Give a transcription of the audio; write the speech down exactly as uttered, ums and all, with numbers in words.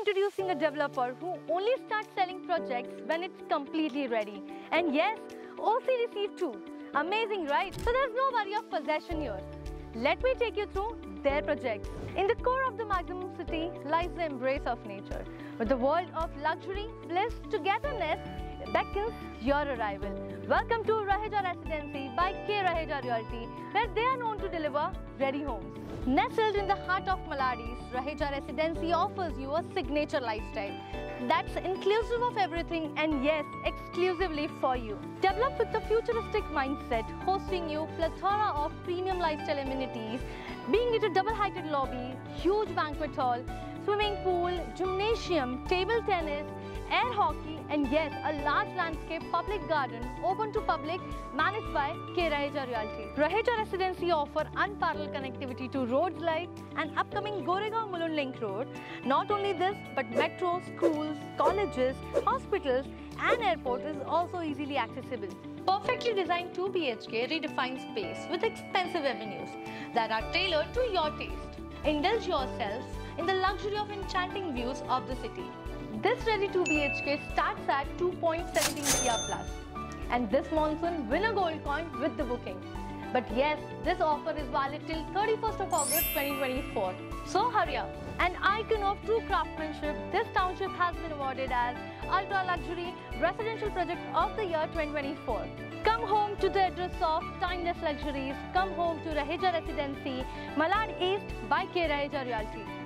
introducing a developer who only starts selling projects when it's completely ready. And yes, O C received too. Amazing, right? So there's no worry of possession here. Let me take you through their projects. In the core of the Maximum City lies the embrace of nature, with the world of luxury, bliss, togetherness beckons your arrival. Welcome to Raheja Residency by K Raheja Realty, where they are known to deliver ready homes. Nestled in the heart of Maladi's, Raheja Residency offers you a signature lifestyle that's inclusive of everything and yes, exclusively for you. Developed with a futuristic mindset, hosting you plethora of premium lifestyle amenities, being it a double-heighted lobby, huge banquet hall, swimming pool, gymnasium, table tennis, air hockey, and yes, a large landscape public garden open to public managed by K Raheja Realty. Raheja Residency offer unparalleled connectivity to roads like an upcoming Goregaon Mulund Link Road. Not only this, but metro, schools, colleges, hospitals and airport is also easily accessible. Perfectly designed two B H K redefines space with expensive avenues that are tailored to your taste. Indulge yourselves in the luxury of enchanting views of the city. This ready two B H K starts at two point one seven crore plus, and this monsoon win a gold coin with the booking. But yes, this offer is valid till thirty-first of August twenty twenty-four. So hurry up! An icon of true craftsmanship, this township has been awarded as Ultra Luxury Residential Project of the Year twenty twenty-four. Come home to the address of timeless luxuries. Come home to Raheja Residency, Malad East by K Raheja Realty.